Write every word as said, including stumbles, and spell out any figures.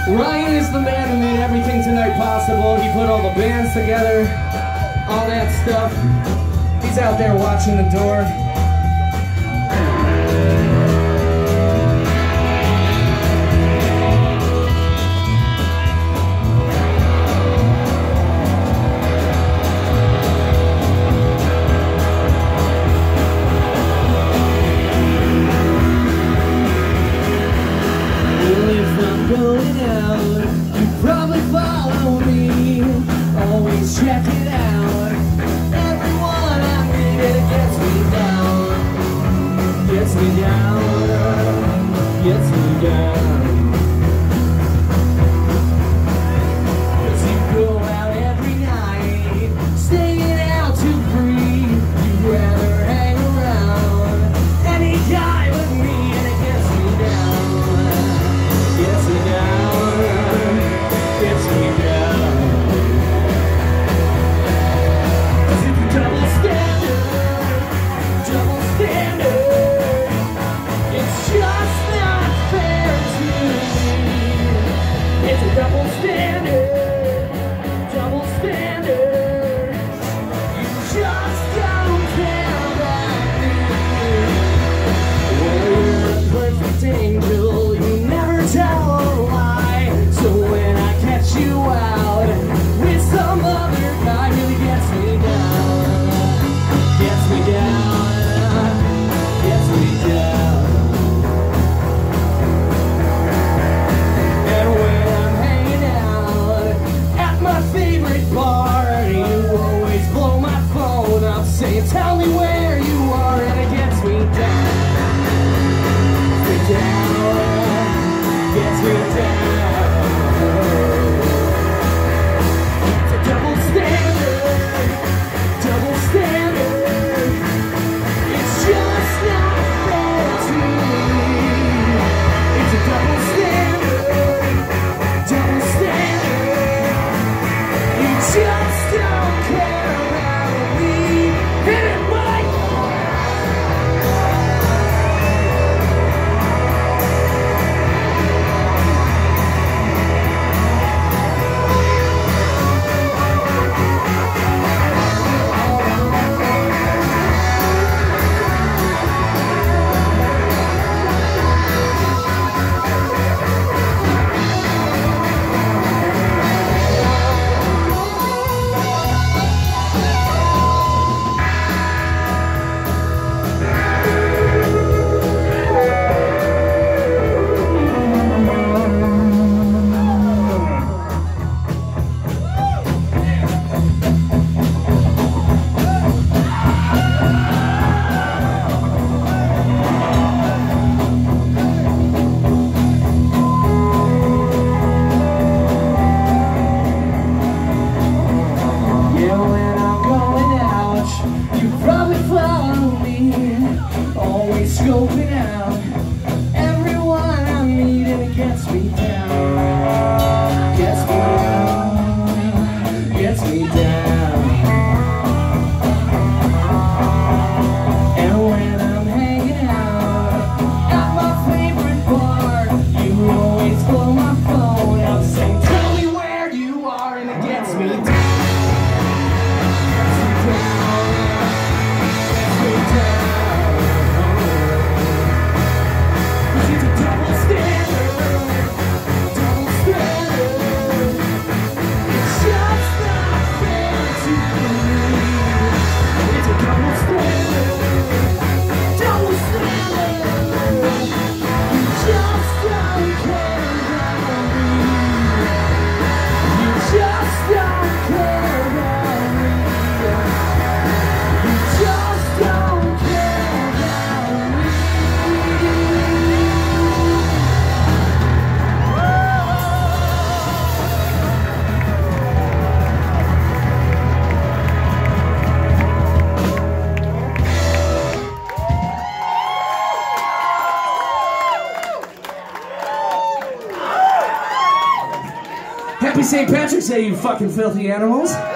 Ryan is the man who made everything tonight possible. He put all the bands together, all that stuff. He's out there watching the door. Check it out. Everyone I meet, it gets me down. Gets me down. Gets me down. Cause you go out every night, staying out to breathe. You'd rather hang around any guy with me, and it gets me down. Gets me down. Gets me down. Double standard, double standard. It's just not fair to me. It's a double standard, double standard. You just don't care about me. Well, you're a perfect angel, you never tell a lie. So when I catch you out with some other guy, really gets me down. Gets me down, gets me down. And when I'm hanging out at my favorite bar, you always blow my phone up saying, tell me where you are, and it gets me down. Gets me down, gets me down. It's a double standard, double standard. Just not fair to me. It's a double standard, double standard. You just don't care about me. Hit it, Mike! Scoping out everyone I meet, and it gets me down. Gets me down. Gets me down. And when I'm hanging out at my favorite bar, you always blow my phone up saying, tell me where you are, and it gets me down. Gets me down. Gets me down. Happy Saint Patrick's Day, you fucking filthy animals.